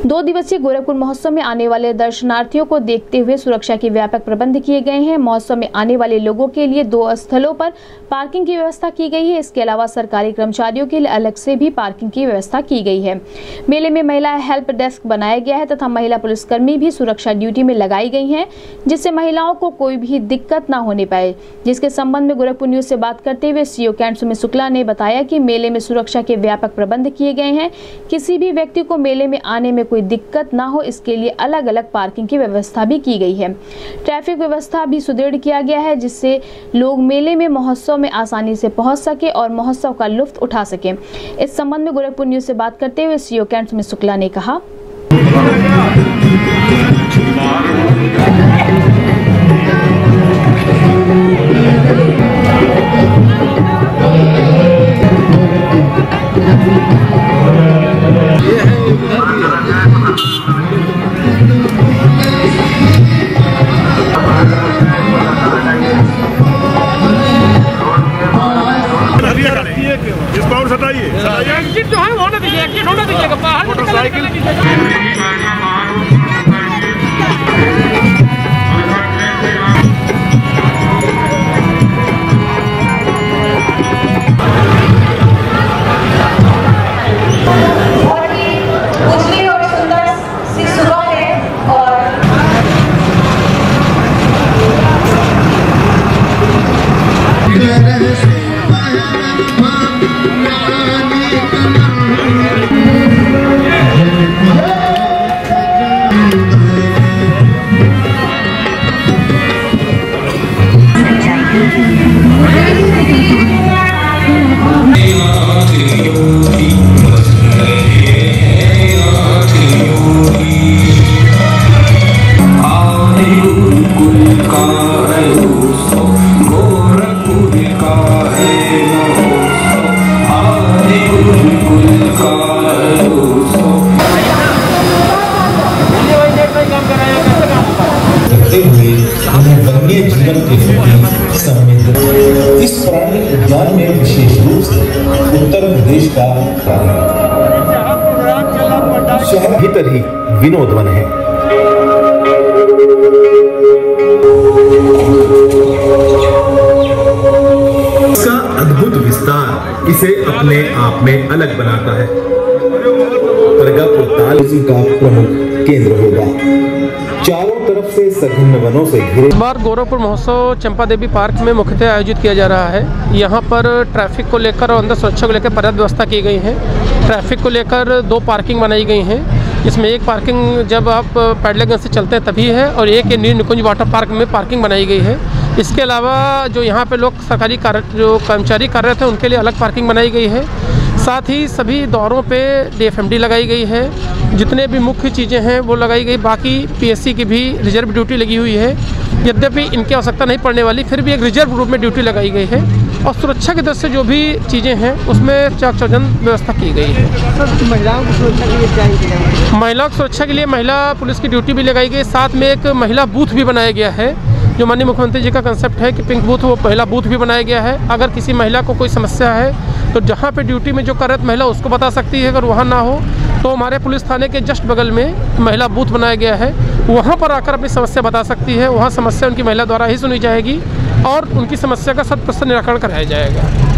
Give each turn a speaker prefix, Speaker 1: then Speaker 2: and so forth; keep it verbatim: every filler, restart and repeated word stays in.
Speaker 1: दो दिवसीय गोरखपुर महोत्सव में आने वाले दर्शनार्थियों को देखते हुए सुरक्षा के व्यापक प्रबंध किए गए हैं। महोत्सव में आने वाले लोगों के लिए दो स्थलों पर पार्किंग की व्यवस्था की गई है। इसके अलावा सरकारी कर्मचारियों के लिए अलग से भी पार्किंग की व्यवस्था की गई है। मेले में महिला हेल्प डेस्क बनाया गया है तथा महिला पुलिसकर्मी भी सुरक्षा ड्यूटी में लगाई गई हैं, जिससे महिलाओं को कोई भी दिक्कत न होने पाए। जिसके संबंध में गोरखपुर न्यूज से बात करते हुए सीओ कैंट सुमित शुक्ला ने बताया कि मेले में सुरक्षा के व्यापक प्रबंध किए गए हैं। किसी भी व्यक्ति को मेले में आने में कोई दिक्कत ना हो, इसके लिए अलग अलग पार्किंग की व्यवस्था भी की गई है। ट्रैफिक व्यवस्था भी सुदृढ़ किया गया है, जिससे लोग मेले में महोत्सव में आसानी से पहुंच सके और महोत्सव का लुत्फ उठा सके। इस संबंध में गोरखपुर न्यूज से बात करते हुए सीओ कैंट सुमित शुक्ला ने कहा,
Speaker 2: एग्जिट जो है वो ना दीजिए, एग्जिट होना दीजिएगा, बाहर मोटरसाइकिल
Speaker 3: उजली और सुंदर सी सुबह है और
Speaker 4: वन्य जीवन के प्रति संवेदनशील इस प्राणी उद्यान में विशेष रूप से उत्तर प्रदेश का शहर भीतर ही विनोदवन है। इसका अद्भुत विस्तार इसे अपने आप में अलग बनाता है। परगापुर ताल का प्रमुख केंद्र होगा। चारों तरफ से सघन वनों से घिरे।
Speaker 2: इस बार गोरखपुर महोत्सव चंपा देवी पार्क में मुख्यतः आयोजित किया जा रहा है। यहाँ पर ट्रैफिक को लेकर और अंदर सुरक्षा को लेकर पर्याप्त व्यवस्था की गई है। ट्रैफिक को लेकर दो पार्किंग बनाई गई हैं, जिसमें एक पार्किंग जब आप पैडलेगंज से चलते हैं तभी है और एक नीर निकुंज वाटर पार्क में पार्किंग बनाई गई है। इसके अलावा जो यहाँ पे लोग सरकारी कार्य जो कर्मचारी कर रहे थे उनके लिए अलग पार्किंग बनाई गई है। साथ ही सभी द्वारों पे डी एफ एम डी लगाई गई है। जितने भी मुख्य चीज़ें हैं वो लगाई गई। बाकी पी एस सी की भी रिजर्व ड्यूटी लगी हुई है। यद्यपि इनकी आवश्यकता नहीं पड़ने वाली, फिर भी एक रिजर्व रूप में ड्यूटी लगाई गई है। और सुरक्षा की दृष्टि से जो भी चीज़ें हैं उसमें चाक चौबंद व्यवस्था की गई है।
Speaker 5: महिलाओं की सुरक्षा के लिए क्या?
Speaker 2: महिलाओं की सुरक्षा के लिए महिला पुलिस की ड्यूटी भी लगाई गई। साथ में एक महिला बूथ भी बनाया गया है, जो माननीय मुख्यमंत्री जी का कंसेप्ट है कि पिंक बूथ, वो पहला बूथ भी बनाया गया है। अगर किसी महिला को कोई समस्या है तो जहाँ पे ड्यूटी में जो कर रही महिला उसको बता सकती है। अगर वहाँ ना हो तो हमारे पुलिस थाने के जस्ट बगल में महिला बूथ बनाया गया है, वहाँ पर आकर अपनी समस्या बता सकती है। वहाँ समस्या उनकी महिला द्वारा ही सुनी जाएगी और उनकी समस्या का शत प्रतिशत निराकरण कराया जाएगा।